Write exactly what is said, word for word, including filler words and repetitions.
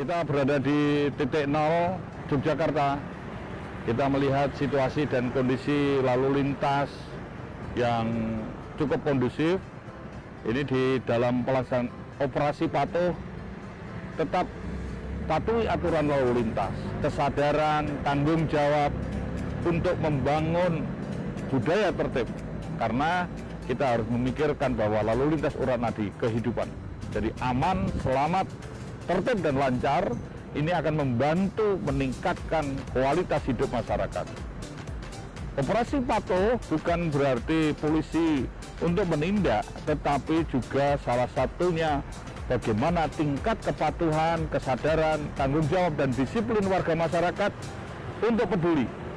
Kita berada di titik nol Yogyakarta. Kita melihat situasi dan kondisi lalu lintas yang cukup kondusif. Ini di dalam pelaksanaan operasi patuh, tetap patuhi aturan lalu lintas, kesadaran, tanggung jawab untuk membangun budaya tertib. Karena kita harus memikirkan bahwa lalu lintas urat-nadi kehidupan. Jadi aman, selamat, tertib dan lancar, ini akan membantu meningkatkan kualitas hidup masyarakat. Operasi patuh bukan berarti polisi untuk menindak, tetapi juga salah satunya bagaimana tingkat kepatuhan, kesadaran, tanggung jawab, dan disiplin warga masyarakat untuk peduli